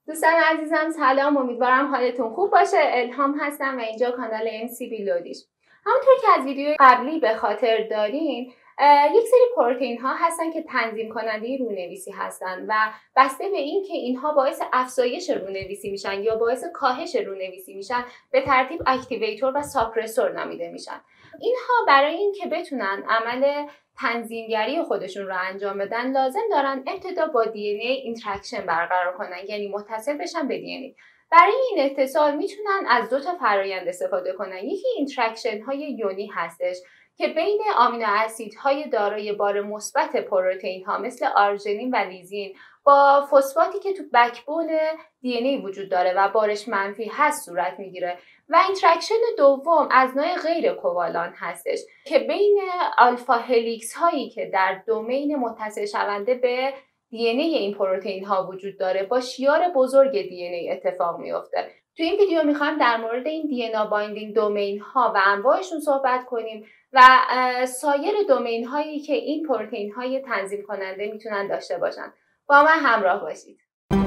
دوستان عزیزم سلام، امیدوارم حالتون خوب باشه. الهام هستم و اینجا کانال MCB لودیش. همونطور که از ویدیو قبلی به خاطر دارین، یک سری پروتئین ها هستن که تنظیم کننده رونویسی هستن و بسته به این که اینها باعث افزایش رونویسی میشن یا باعث کاهش رونویسی میشن، به ترتیب اکتیویتور و ساپرسور نامیده میشن. اینها برای این که بتونن عمل تنظیمگری خودشون رو انجام بدن لازم دارن ابتدا با DNA اینتراکشن برقرار کنن، یعنی متصل بشن به DNA. برای این اتصال میتونن از دو تا فرآیند استفاده کنن. یکی اینتراکشن های یونی هستش که بین آمینو اسیدهای دارای بار مثبت پروتئین ها مثل آرژینین و لیزین با فسفاتی که تو بکبون DNA وجود داره و بارش منفی هست صورت میگیره. و اینتراکشن دوم از نوع غیر کووالان هستش که بین آلفا هلیکس هایی که در دومین متصل شونده به DNA این پروتئین ها وجود داره با شیار بزرگ DNA اتفاق میفته. تو این ویدیو میخوایم در مورد این DNA بایندینگ دومین ها و انواعشون صحبت کنیم و سایر دومین هایی که این پروتئین های تنظیم کننده میتونن داشته باشن. با من همراه باشید.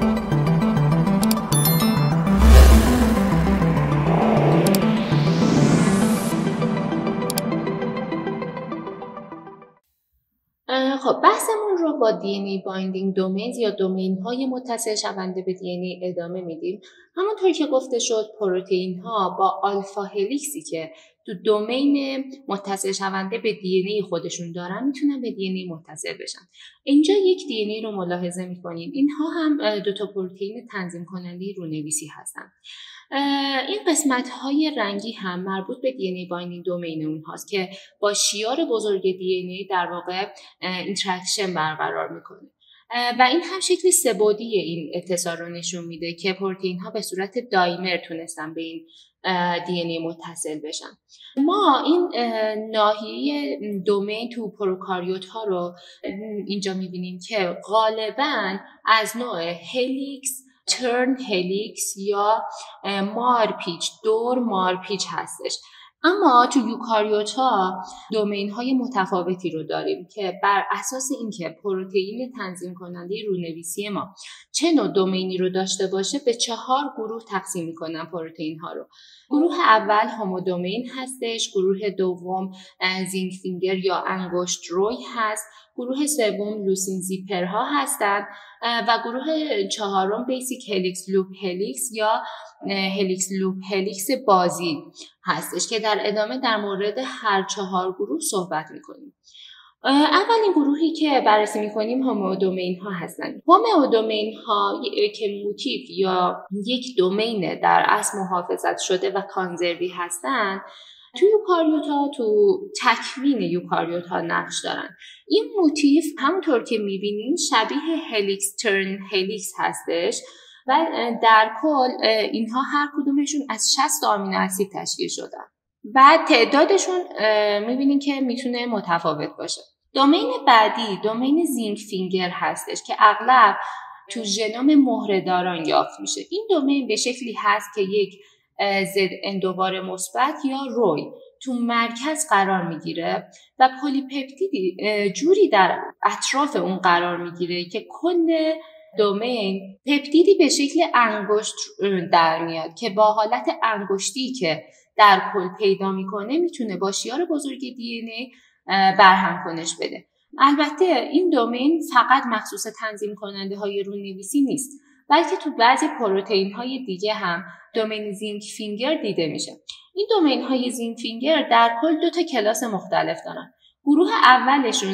خب بحثمون رو با DNA بایندینگ دومینز یا دومین های متصل شونده به DNA ادامه میدیم. همونطور که گفته شد پروتئین ها با آلفا هلیکسی که تو دومین متصل شونده به DNA خودشون دارن میتونن به DNA متصل بشن. اینجا یک DNA رو ملاحظه میکنیم. اینها هم دو تا پروتئین تنظیم کننده رونویسی هستن. این قسمت های رنگی هم مربوط به DNA بایندینگ دومین اون هاست که با شیار بزرگ DNA در واقع اینتراکشن برقرار میکنه و این هم شکل سه‌بعدی این اتصال رو نشون میده که پروتئین ها به صورت دایمر تونستن به این DNA متصل بشن. ما این ناحیه دومین تو پروکاریوت ها رو اینجا میبینیم که غالباً از نوع هلیکس، ترن هلیکس یا مارپیچ، دور مارپیچ هستش. اما تو یوکاریوت ها دومین های متفاوتی رو داریم که بر اساس اینکه پروتئین تنظیم کننده رونویسی ما چه نوع دومینی رو داشته باشه به 4 گروه تقسیم میکنن پروتئین ها رو. گروه اول هومودومین هستش، گروه دوم زینک فینگر یا انگشت روی هست، گروه سوم لوسین زیپر ها هستند و گروه چهارم بیسیک هلیکس لوپ هلیکس یا هلیکس لوپ هلیکس بازی هستش که در ادامه در مورد هر 4 گروه صحبت میکنیم. اولین گروهی که بررسی میکنیم هومودومین ها هستند. هومودومین ها که موتیف یا یک دومین در اصل محافظت شده و کانزروی هستند تو یوکاریوت ها، تو تکوین یوکاریوت ها نقش دارن. این موتیف همونطور که میبینین شبیه هلیکس ترن هلیکس هستش و در کل اینها هر کدومشون از 60 آمینو اسید تشکیل شدن و تعدادشون میبینین که میتونه متفاوت باشه. دومین بعدی دومین زینک فینگر هستش که اغلب تو ژنوم مهره‌داران یافت میشه. این دومین به شکلی هست که یک زد اندوبار مثبت یا روی تو مرکز قرار میگیره و پلیپپتیدی جوری در اطراف اون قرار میگیره که کل دومین پپتیدی به شکل انگشت در میاد که با حالت انگشتی که در کل پیدا میکنه میتونه با شیار بزرگ DNA برهم کنش بده. البته این دومین فقط مخصوص تنظیم کننده های رونویسی نیست، بلکه تو بعضی پروتئین های دیگه هم دومین زینک فینگر دیده میشه. این دومین های زینک فینگر در کل 2 کلاس مختلف دارن. گروه اولشون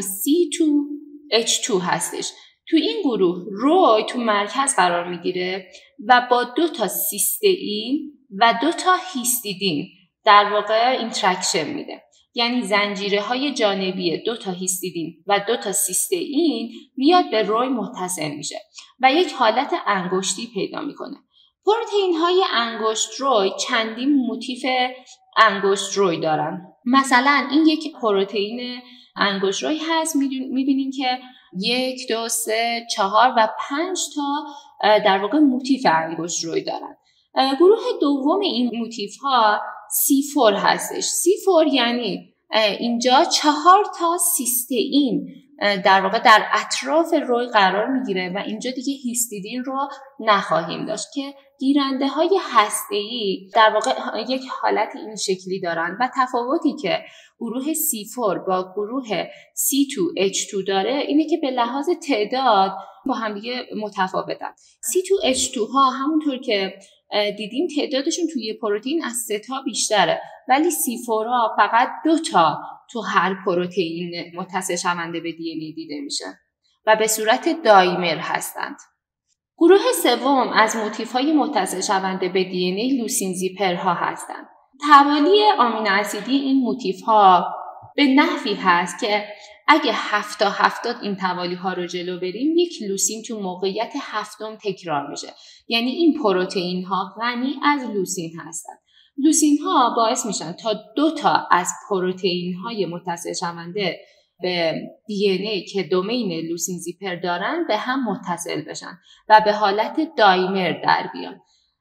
C2H2 هستش. تو این گروه روی تو مرکز قرار میگیره و با 2 سیستئین و 2 هیستیدین در واقع اینتراکشن میده. یعنی زنجیره های جانبی 2 هیستیدین و 2 سیستئین میاد به روی متصل میشه و یک حالت انگشتی پیدا میکنه. پروتئین های انگشت روی چندین موتیف انگشت روی دارن. مثلا این یک پروتئین انگشت روی هست، میبینین که 1 2 3 4 و 5 تا در واقع موتیف انگشت روی دارن. گروه دوم این موتیف ها C4 هستش. C4 یعنی اینجا 4 سیستئین در واقع در اطراف روی قرار میگیره و اینجا دیگه هیستیدین رو نخواهیم داشت که گیرنده های هسته‌ای در واقع یک حالت این شکلی دارن و تفاوتی که گروه C4 با گروه C2H2 داره اینه که به لحاظ تعداد با هم دیگه متفاوتن. C2H2 ها همونطور که دیدیم تعدادشون توی پروتئین از 3 تا بیشتره، ولی C4 ها فقط 2 تا تو هر پروتئین متصل شونده به دی ان ای دیده میشه و به صورت دایمر هستند. گروه سوم از موتیف‌های متصل شونده به دی ان ای لوسین زیپرها هستند. توالی آمینو اسیدی این موتیف‌ها به نحوی هست که اگه 7 تا 70 این توالی ها رو جلو بریم یک لوسین تو موقعیت هفتم تکرار میشه. یعنی این پروتئین ها غنی از لوسین هستند. لوسین ها باعث میشن تا 2 تا از پروتئین های متصل شونده به دی ان ای که دومین لوسین زیپر دارن به هم متصل بشن و به حالت دایمر در بیان.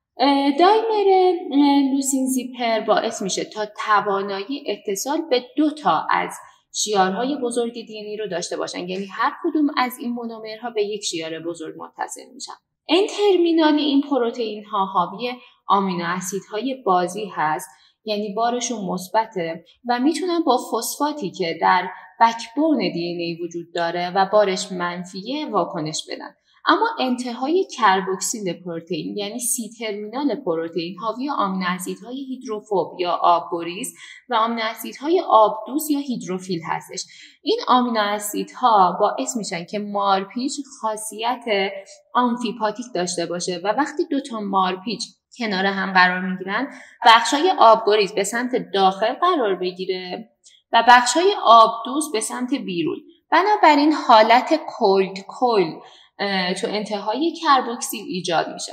دایمر لوسین زیپر باعث میشه تا توانایی اتصال به 2 تا از شیارهای بزرگ دی ان ای رو داشته باشن، یعنی هر کدوم از این مونومرها به یک شیار بزرگ متصل میشن. ان ترمینال این پروتئین ها حاوی آمینو اسیدهای بازی هست، یعنی بارشون مثبته و میتونن با فسفاتی که در بکبون دی ان ای وجود داره و بارش منفیه واکنش بدن. اما انتهای کربوکسیل پروتئین یعنی سی ترمینال پروتئین حاوی آمینو اسیدهای هیدروفوب یا آبگریز و آمینو اسیدهای آبدوز یا هیدروفیل هستش. این آمینو اسیدها باعث میشن که مارپیچ خاصیت آمفیپاتیک داشته باشه و وقتی 2 تا مارپیچ کنار هم قرار میگیرن بخشای آبگریز به سمت داخل قرار بگیره و بخشای آبدوز به سمت بیرون. بنابراین حالت کولد تو انتهای کربوکسیل ایجاد میشه.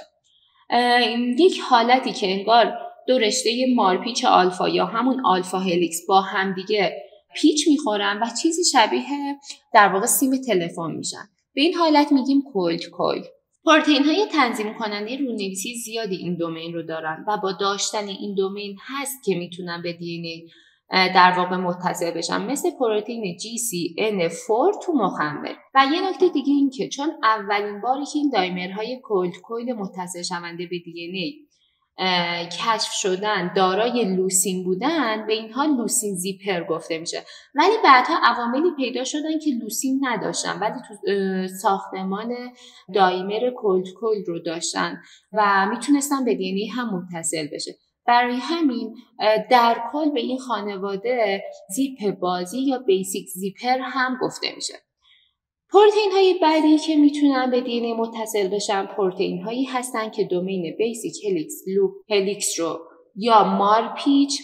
یک حالتی که انگار 2 رشته مارپیچ آلفا یا همون آلفا هلیکس با همدیگه پیچ میخورن و چیزی شبیه در واقع سیم تلفن میشن. به این حالت میگیم کولد. پروتئین های تنظیم کننده رونویسی زیادی این دومین رو دارن و با داشتن این دومین هست که میتونن به دی ان ای در واقع متصل بشن، مثل پروتئین GCN4 تو مخمر. و یه نکته دیگه این که چون اولین باری که این دایمرهای کولد متصل شونده به دی ان ای کشف شدن دارای لوسین بودن، به اینها لوسین زیپر گفته میشه. ولی بعدها عواملی پیدا شدن که لوسین نداشتن ولی تو ساختمان دایمر کولد رو داشتن و میتونستن به دی ان ای هم متصل بشه. برای همین در کل به این خانواده زیپ بازی یا بیسیک زیپر هم گفته میشه. پروتئین های بعدی که میتونن به دی ان ای متصل بشن پروتئین هایی هستن که دومین بیسیک هلیکس، لوپ هلیکس رو یا مارپیچ،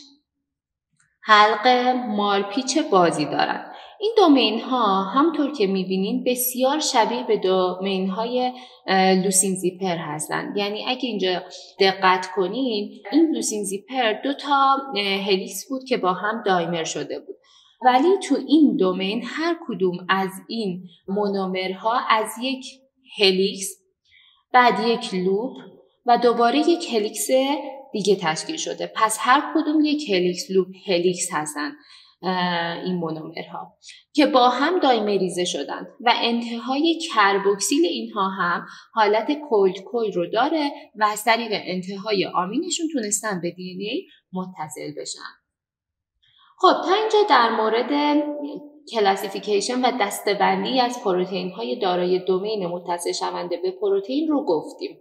حلقه مارپیچ بازی دارن. این دومین ها همطور که میبینین بسیار شبیه به دومین های لوسین زیپر هستن. یعنی اگه اینجا دقت کنین این لوسین زیپر 2 تا هلیکس بود که با هم دایمر شده بود، ولی تو این دومین هر کدوم از این مونومرها از یک هلیکس، بعد یک لوپ و دوباره یک هلیکس دیگه تشکیل شده. پس هر کدوم یک هلیکس لوپ هلیکس هستن این مونومرها که با هم دایمریزه شدن و انتهای کربوکسیل اینها هم حالت کولد رو داره و از طریق انتهای آمینشون تونستن به دی ان ای متصل بشن. خب تا اینجا در مورد کلاسیفیکیشن و دسته‌بندی از پروتئین های دارای دومین متصل شونده به پروتئین رو گفتیم.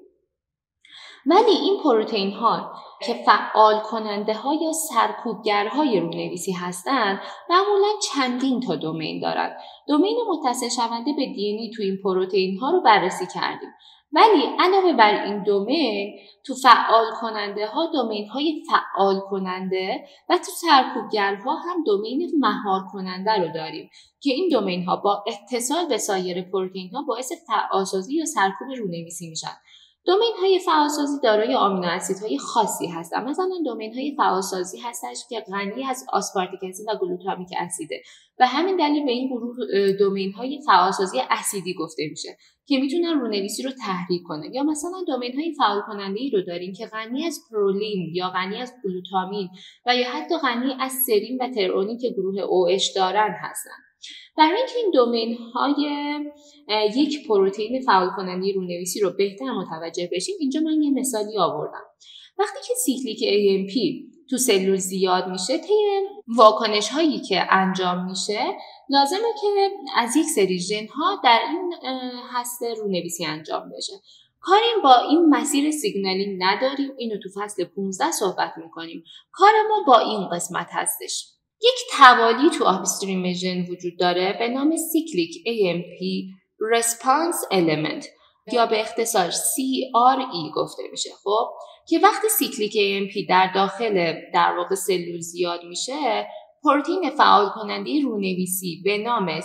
ولی این پروتئین ها که فعال کننده ها یا سرکوبگرهای رونویسی هستند معمولا چندین تا دومین دارند. دومین متصل شونده به دی ان ای تو این پروتئین ها رو بررسی کردیم. ولی علاوه بر این دومین تو فعال کننده ها دومین های فعال کننده و تو سرکوبگرها هم دومین مهار کننده رو داریم که این دومین ها با اتصال به سایر پروتئین ها باعث فعالسازی یا سرکوب رونویسی میشن. دومین های فعالسازی دارای آمینو اسیدهای خاصی هستند. مثلا دومین های فعالسازی هستش که غنی از آسپارتیک اسید و گلوتامیک اسیده و همین دلیل به این گروه دومین های فعالسازی اسیدی گفته میشه که میتونن رونویسی رو تحریک کنه. یا مثلا دومین های فعال کننده ای رو داریم که غنی از پرولین یا غنی از گلوتامین و یا حتی غنی از سرین و ترئونین که گروه OH دارن هستن. برای اینکه این دومین های یک پروتئین فعال کننده رونویسی رو بهتر متوجه بشیم، اینجا من یه مثالی آوردم. وقتی که سیکلیک AMP تو سلول زیاد میشه، طی واکنش هایی که انجام میشه لازمه که از یک سری ژن ها در این هسته رونویسی انجام بشه. کاری با این مسیر سیگنالینگ نداریم، اینو تو فصل 15 صحبت میکنیم. کار ما با این قسمت هستش. یک توالی تو آپستریم ژن وجود داره به نام سیکلیک AMP Response Element یا به اختصار CRE گفته میشه. خب که وقتی سیکلیک AMP در داخل در واقع سلول زیاد میشه، پروتئین فعال کننده رونویسی به نام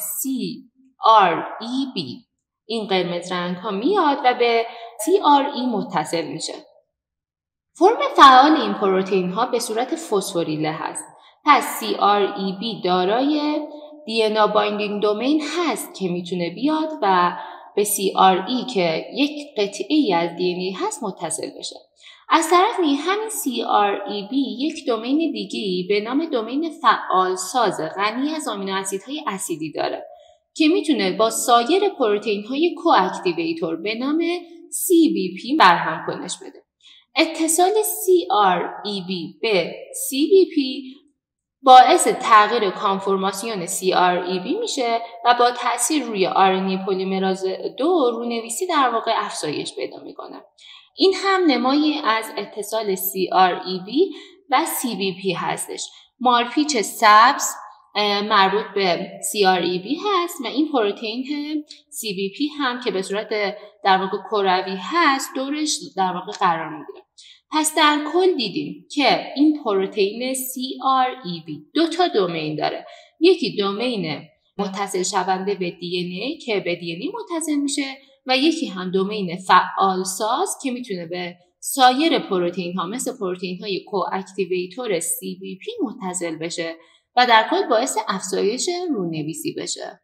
CREB این قرمز رنگ ها میاد و به CRE متصل میشه. فرم فعال این پروتئین ها به صورت فسفوریله هست. پس CREB دارای DNA بایندینگ دومین هست که میتونه بیاد و به CRE که یک قطعه از DNA هست متصل بشه. از طرفی همین CREB یک دومین دیگه‌ای به نام دومین فعال ساز غنی از آمینو اسیدهای اسیدی داره که میتونه با سایر پروتئین های کوآکتیویتور به نام CBP برهم کنش بده. اتصال CREB به CBP باعث تغییر کانفورماسیون CREB میشه و با تأثیر روی RNA پلیمراز 2 رونویسی در واقع افزایش پیدا میکنه. این هم نمایی از اتصال CREB و CBP هستش. مارپیچ سبز مربوط به CREB هست و این پروتئین CBP هم که به صورت در واقع کروی هست دورش در واقع قرار میگیره. پس در کل دیدیم که این پروتئین CREB 2 تا دومین داره. یکی دومین متصل شونده به DNA که به DNA متصل میشه و یکی هم دومین فعال ساز که میتونه به سایر پروتئین ها مثل پروتئین های کوآکتیویتور CBP متصل بشه و در کل باعث افزایش رونویسی بشه.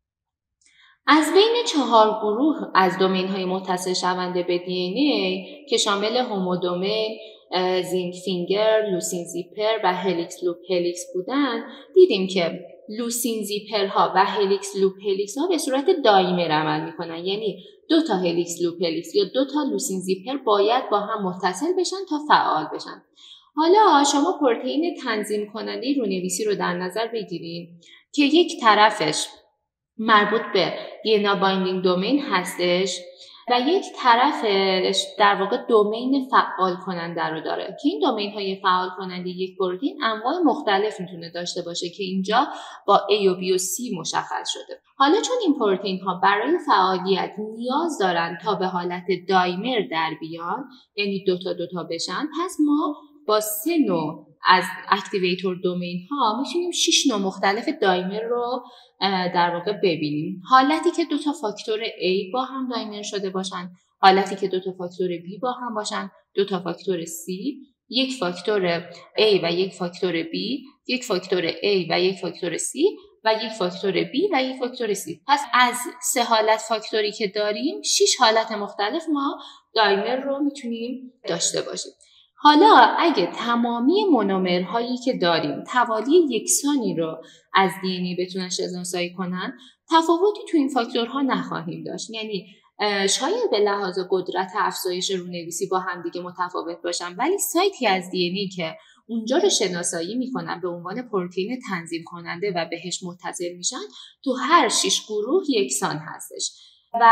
از بین 4 گروه از دومین های متصل شونده به DNA که شامل هومودومین، زینک فینگر، لوسین زیپر و هلیکس لوپ هلیکس بودن، دیدیم که لوسین زیپرها و هلیکس لوپ هلیکس ها به صورت دایمر عمل میکنن، یعنی 2 تا هلیکس لوپ هلیکس یا 2 تا لوسین زیپر باید با هم متصل بشن تا فعال بشن. حالا شما پروتئین تنظیم کننده رونویسی رو در نظر بگیرید که یک طرفش مربوط به DNA بایندینگ دومین هستش و یک طرفش در واقع دومین فعال کننده رو داره که این دومین های فعال کننده یک پروتئین انواع مختلف میتونه داشته باشه که اینجا با A و B و C مشخص شده. حالا چون این پروتئین ها برای فعالیت نیاز دارن تا به حالت دایمر در بیان، یعنی 2 تا بشن، پس ما با 3 نوع از اکتیویتور دومین ها میتونیم 6 نوع مختلف دایمر رو در واقع ببینیم. حالتی که 2 تا فاکتور A با هم دایمر شده باشن، حالتی که 2 تا فاکتور B با هم باشن، 2 تا فاکتور C، یک فاکتور A و یک فاکتور B، یک فاکتور A و یک فاکتور C و یک فاکتور B و یک فاکتور C. پس از 3 حالت فاکتوری که داریم 6 حالت مختلف ما دایمر رو میتونیم داشته باشیم. حالا اگه تمامی مونومرهایی که داریم توالی یکسانی رو از DNA بتونن شناسایی کنن، تفاوتی تو این فاکتورها نخواهیم داشت. یعنی شاید به لحاظ قدرت افزایش رونویسی با هم دیگه متفاوت باشن، ولی سایتی از DNA که اونجا رو شناسایی میکنن به عنوان پروتئین تنظیم کننده و بهش متصل میشن تو هر 6 گروه یکسان هستش و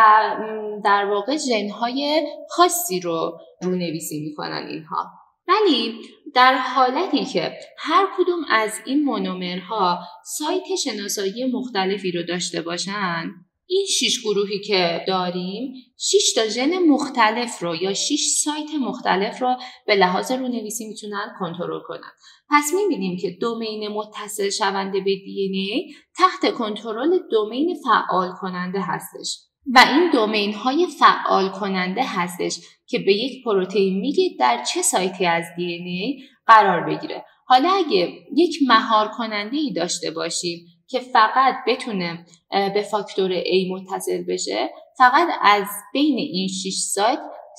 در واقع ژن‌های خاصی رو رونویسی میکنن اینها. ولی در حالتی که هر کدوم از این مونومرها سایت شناسایی مختلفی رو داشته باشن، این 6 گروهی که داریم 6 تا ژن مختلف رو یا 6 سایت مختلف رو به لحاظ رونویسی میتونن کنترل کنن. پس میبینیم که دومین متصل شونده به DNA تحت کنترل دومین فعال کننده هستش و این دومین های فعال کننده هستش که به یک پروتئین میگه در چه سایتی از DNA قرار بگیره. حالا اگه یک مهار کننده ای داشته باشیم که فقط بتونه به فاکتور A متصل بشه، فقط از بین این 6 سایت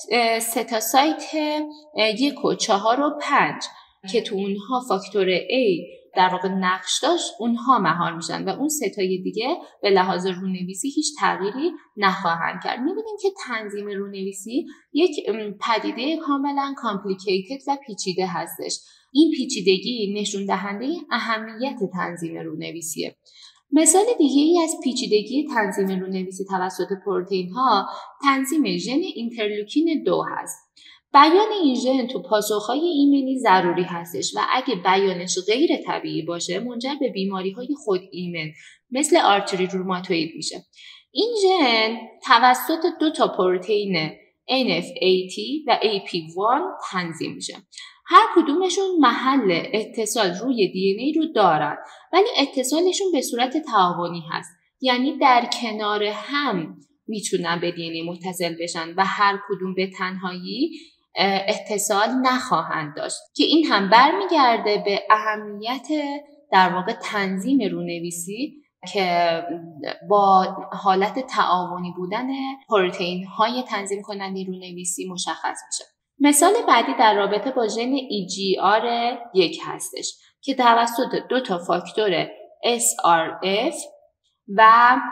3 تا سایت 1 و 4 و 5 که تو اونها فاکتور A در واقع نقش داشت اونها مهار میشن و اون ستای دیگه به لحاظ رونویسی هیچ تغییری نخواهند کرد. میبینیم که تنظیم رونویسی یک پدیده کاملا کامپلیکیتد و پیچیده هستش. این پیچیدگی نشون دهنده اهمیت تنظیم رونویسیه. مثال دیگه ای از پیچیدگی تنظیم رونویسی توسط پروتئین ها تنظیم ژن اینترلوکین 2 هست. بیان این ژن تو پاسخهای ایمنی ضروری هستش و اگه بیانش غیر طبیعی باشه منجر به بیماری‌های خود ایمن مثل آرتری روماتوئید میشه. این ژن توسط 2 تا پروتئین NF-AT و AP1 تنظیم میشه. هر کدومشون محل اتصال روی DNA رو دارن ولی اتصالشون به صورت تعاونی هست، یعنی در کنار هم میتونن به DNA متصل بشن و هر کدوم به تنهایی اتصال نخواهند داشت که این هم برمیگرده به اهمیت در واقع تنظیم رونویسی که با حالت تعاونی بودن پروتئین های تنظیم کننده رونویسی مشخص میشه. مثال بعدی در رابطه با ژن EGR1 هستش که توسط 2 تا فاکتور SRF و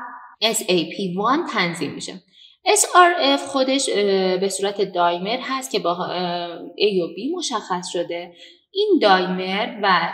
SAP1 تنظیم میشه. SRF خودش به صورت دایمر هست که با A و B مشخص شده. این دایمر و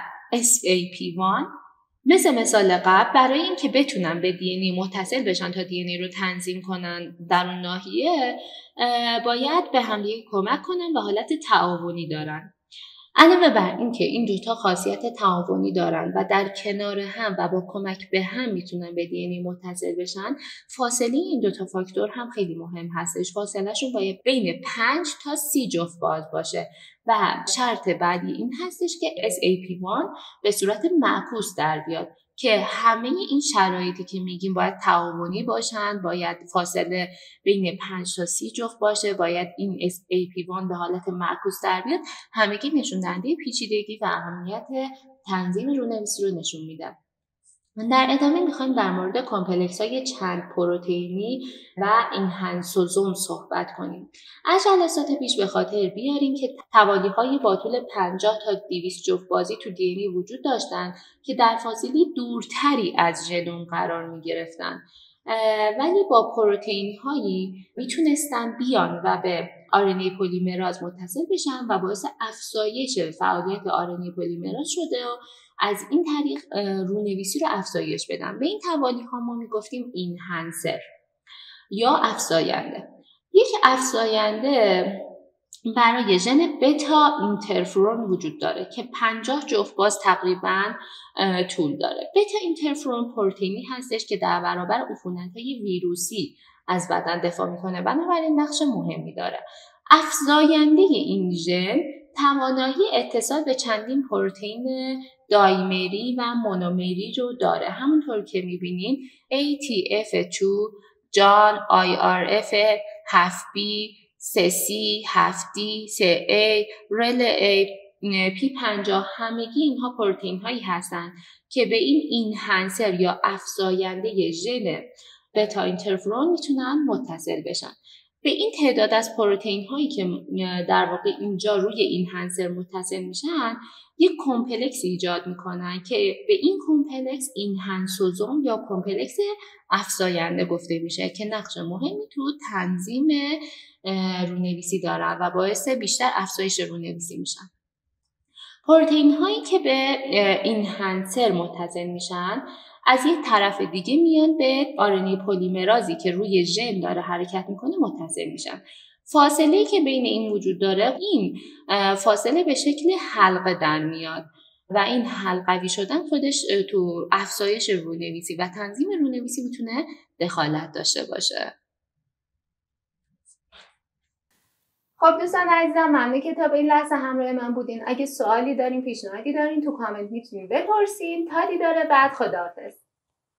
SAP1 مثال قبل برای اینکه بتونن به DNA متصل بشن تا DNA رو تنظیم کنن در اون ناحیه باید به همدیگه کمک کنن و حالت تعاونی دارن. علاوه بر اینکه این دوتا خاصیت تعاونی دارن و در کنار هم و با کمک به هم میتونن به DNA متصل بشن، فاصله این دوتا فاکتور هم خیلی مهم هستش. فاصله شون باید بین 5 تا 30 جفت باز باشه و شرط بعدی این هستش که SAP1 به صورت معکوس در بیاد که همه این شرایطی که میگیم باید تعاونی باشن، باید فاصله بین 5 تا 30 جفت باشه، باید این SAP1 به حالت معکوس در بیاد، همگی نشون دهنده پیچیدگی و اهمیت تنظیم رونویسی رو نشون میده. در ادامه میخوایم در مورد کامپلکس های چند پروتئینی و اینهانسوزوم صحبت کنیم. از جلسات پیش به خاطر بیاریم که توالی های با طول 50 تا 200 جفت بازی تو DNA وجود داشتن که در فاصله دورتری از ژنوم قرار میگرفتن، ولی با پروتئین هایی میتونستن بیان و به RNA پلیمراز متصل بشن و باعث افزایش فعالیت RNA پلیمراز شده و از این طریق رونویسی رو افزایش بدن. به این توالی ها ما میگفتیم اینهانسر یا افزاینده. یک افزاینده برای ژن بتا اینترفرون وجود داره که 50 جفت باز تقریبا طول داره. بتا اینترفرون پروتئینی هستش که در برابر عفونت‌های ویروسی از بدن دفاع میکنه، بنابراین نقش مهمی داره. افزاینده این ژن توانایی اتصال به چندین پروتئین دایمری و مونومری رو داره. همونطور که میبینین ATF2، جان، IRF، 7B، CC، 7D، CA، REL-A، P50 همگی اینها پروتئین هایی هستند که به این اینهانسر یا افزاینده ژن بتا اینترفرون میتونن متصل بشن. به این تعداد از پروتئین هایی که در واقع اینجا روی اینهانسر متصل میشن یک کمپلکس ایجاد میکنن که به این کمپلکس اینهانسوزوم یا کمپلکس افزاینده گفته میشه که نقش مهمی تو تنظیم رونویسی دارن و باعث بیشتر افزایش رونویسی میشن. پروتئین هایی که به اینهانسر متصل میشن از یک طرف دیگه میان به RNA پلیمرازی که روی ژن داره حرکت میکنه متصل میشن. فاصله که بین این وجود داره، این فاصله به شکل حلقه در میاد و این حلقوی شدن خودش تو افزایش رونویسی و تنظیم رونویسی میتونه دخالت داشته باشه. خب دوستان عزیزم، ممنون که تا به این لحظه همراه من بودین. اگه سوالی دارین، پیشنهادی دارین، تو کامنت میتونین بپرسین. تا دیدار بعد، خداحافظ.